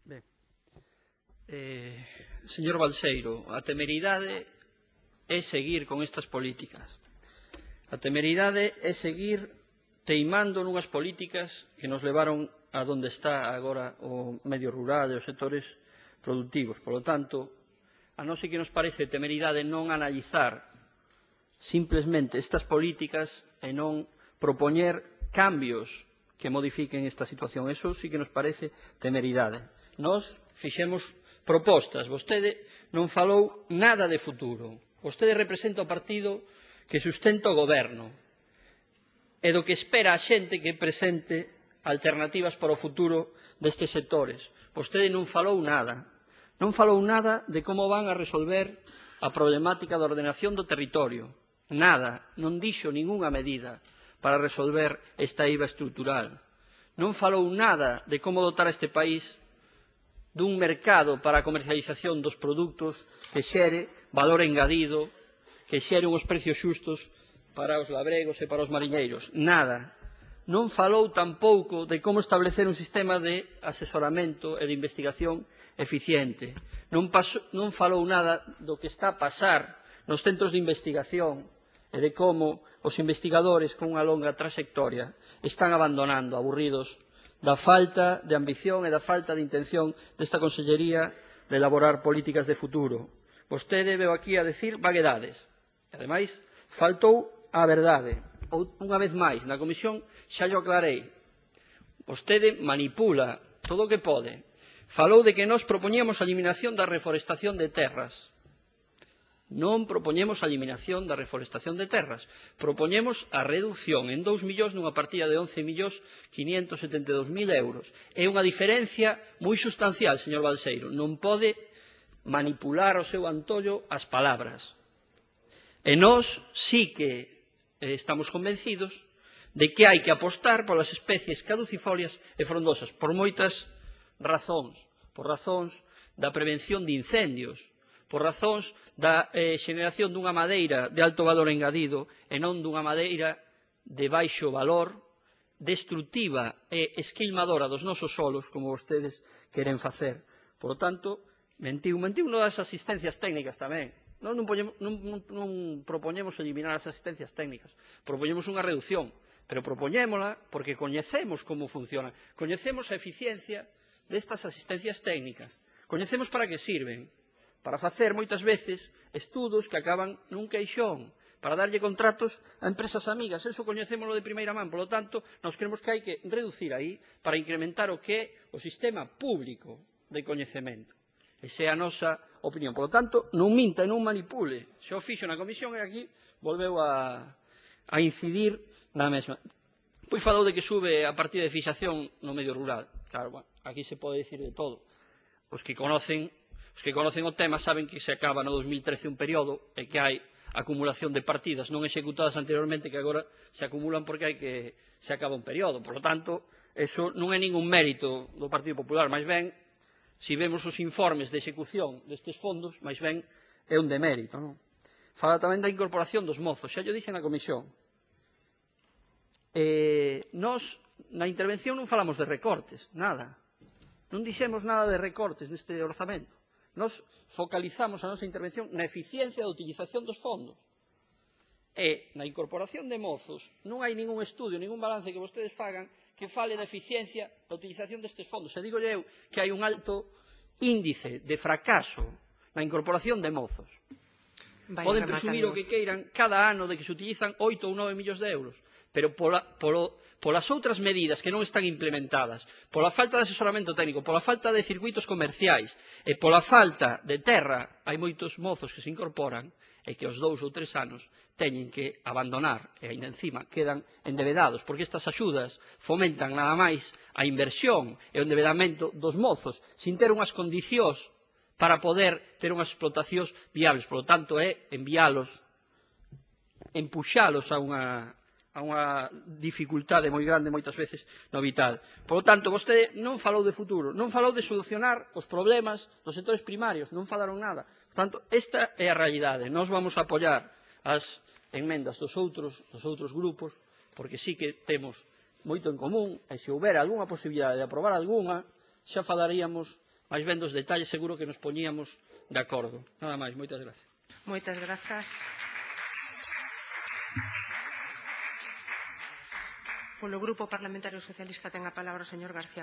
Ben. Señor Balseiro, a temeridade é seguir con estas políticas. A temeridade é seguir teimando nunhas políticas que nos levaron a donde está agora o medio rural e os sectores productivos. Por lo tanto, a nós sí que nos parece temeridade non analizar simplesmente estas políticas e non propoñer cambios que modifiquen esta situación. Eso sí que nos parece temeridade. Nós fixemos propostas. Vostede non falou nada de futuro. Vostede representa o partido que sustenta o goberno e do que espera a xente que presente alternativas para o futuro destes sectores. Vostede non falou nada. Non falou nada de como van a resolver a problemática da ordenación do territorio. Nada. Non dixo ningunha medida para resolver esta IVA estrutural. Non falou nada de como dotar a este país dun mercado para a comercialización dos produtos que xere valor engadido, que xere uns precios xustos para os labregos e para os mariñeiros. Nada. Non falou tampouco de como establecer un sistema de asesoramento e de investigación eficiente. Non falou nada do que está a pasar nos centros de investigación e de como os investigadores con unha longa trayectoria están abandonando, aburridos da falta de ambición e da falta de intención desta Consellería de elaborar políticas de futuro. Vostede veu aquí a decir vaguedades. E, ademais, faltou a verdade. Unha vez máis, na comisión xa llo aclarei. Vostede manipula todo o que pode. Falou de que nós propoñíamos a eliminación da reforestación de terras. Non propoñemos a eliminación da reforestación de terras. Propoñemos a reducción en 2 millóns nunha partida de 11.572.000 euros. É unha diferencia moi sustancial, señor Balseiro. Non pode manipular o seu antollo as palabras. E nós sí que estamos convencidos de que hai que apostar polas especies caducifolias e frondosas por moitas razóns. Por razóns da prevención de incendios, por razóns da xeneración dunha madeira de alto valor engadido e non dunha madeira de baixo valor, destructiva e esquilmadora dos nosos solos, como vostedes queren facer. Por lo tanto, mentiu no das asistencias técnicas tamén. Nós non propoñemos eliminar as asistencias técnicas, propoñemos unha reducción, pero propoñémola porque coñecemos como funcionan, coñecemos a eficiencia destas asistencias técnicas, coñecemos para que sirven, para facer moitas veces estudos que acaban nun caixón, para darlle contratos a empresas amigas. Eso coñecémolo de primeira man. Por lo tanto, nos creemos que hai que reducir aí para incrementar o que é o sistema público de coñecemento. Esa é a nosa opinión. Por lo tanto, non minta e non manipule. Xa o fixo na comisión e aquí volveu a incidir na mesma. Pois falou de que sube a partida de fixación no medio rural. Claro, bueno, aquí se pode dicir de todo. Os que conocen o tema saben que se acaba no 2013 un período e que hai acumulación de partidas non executadas anteriormente que agora se acumulan porque se acaba un período. Por lo tanto, eso non é ningún mérito do Partido Popular, máis ben, se vemos os informes de execución destes fondos, máis ben é un demérito. Fala tamén da incorporación dos mozos, xa llo dixen na comisión. Nós, na intervención, non falamos de recortes, nada. Non dixemos nada de recortes neste orzamento. Nós focalizamos a nosa intervención na eficiencia da utilización dos fondos. E na incorporación de mozos non hai ningún estudio, ningún balance que vostedes fagan que fale da eficiencia da utilización destes fondos. E digo eu que hai un alto índice de fracaso na incorporación de mozos. Poden presumir o que queiran cada ano de que se utilizan 8 ou 9 millóns de euros, pero polas outras medidas que non están implementadas, pola falta de asesoramento técnico, pola falta de circuitos comerciais e pola falta de terra, hai moitos mozos que se incorporan e que aos 2 ou 3 anos teñen que abandonar e ainda encima quedan endebedados, porque estas axudas fomentan nada máis a inversión e o endebedamento dos mozos sin ter unhas condicións para poder ter unhas explotacións viables. Por lo tanto, é enviálos, empuxalos a unha dificultade moi grande moitas veces no vital. Por lo tanto, vostede non falou de futuro, non falou de solucionar os problemas dos sectores primarios, non falaron nada. Por tanto, esta é a realidade. Nós vamos a apoiar as enmendas dos outros grupos, porque sí que temos moito en común, e se houbera algunha posibilidade de aprobar algunha, xa falaríamos máis vendo os detalles seguro que nos poñíamos de acordo. Nada máis, moitas gracias. Moitas grazas. Polo Grupo Parlamentario Socialista ten a palabra o señor García.